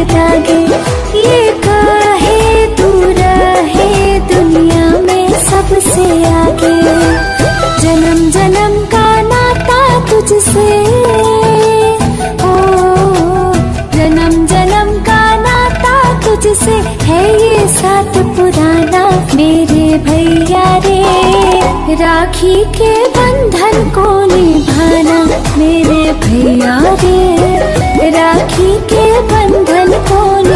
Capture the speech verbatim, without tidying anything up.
लागे। ये काहे तू रहे दुनिया में सबसे आगे। जन्म जन्म का नाता तुझसे, ओ जन्म जन्म का नाता तुझसे है ये साथ पुराना मेरे भैया रे। राखी के बंधन को निभाना मेरे भैया रे, राखी के बंधन को